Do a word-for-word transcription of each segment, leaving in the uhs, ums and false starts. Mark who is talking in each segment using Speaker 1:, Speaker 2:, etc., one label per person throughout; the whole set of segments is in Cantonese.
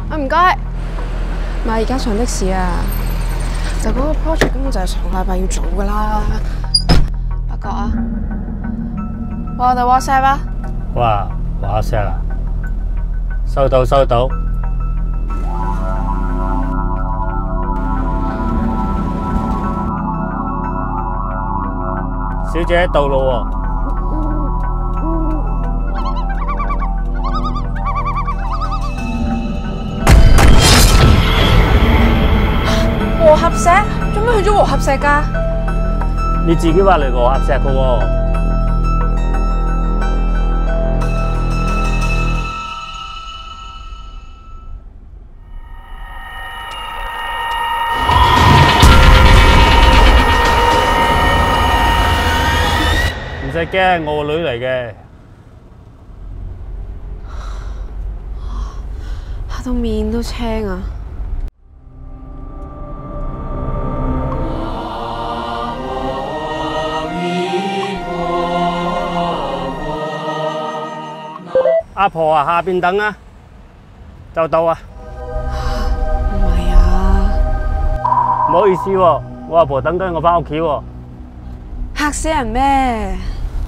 Speaker 1: 啊唔該。咪而家上的士啊，就嗰個 project 根本就係上禮拜要做噶啦。不過啊，我哋 WhatsApp 啊。
Speaker 2: 哇 ，WhatsApp 啊，收到收到。小姐到咯喎。
Speaker 1: 和合石？做咩去咗和合石㗎？
Speaker 2: 你自己話嚟和合石嘅喎。唔使驚，我個女嚟嘅。
Speaker 1: 嚇到面都青啊！
Speaker 2: 阿婆啊，下邊等啊，就到啊。
Speaker 1: 唔係啊，
Speaker 2: 唔好意思喎，我阿婆等緊我返屋企喎。
Speaker 1: 嚇死人咩？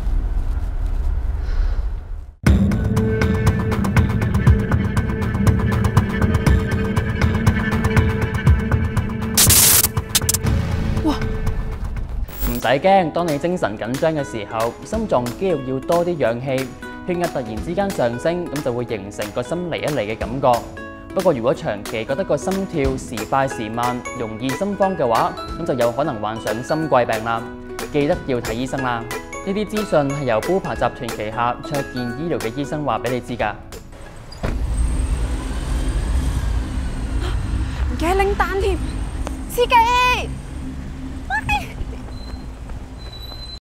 Speaker 1: 哇！
Speaker 3: 唔使驚，當你精神緊張嘅時候，心臟肌肉要多啲氧氣。血壓突然之間上升，咁就會形成個心離一離嘅感覺。不過如果長期覺得個心跳時快時慢，容易心慌嘅話，咁就有可能患上心悸病啦。記得要睇醫生啦。呢啲資訊係由 Bupa 集團旗下卓健醫療嘅醫生話俾你知㗎。
Speaker 1: 唔記得拎單添，司機。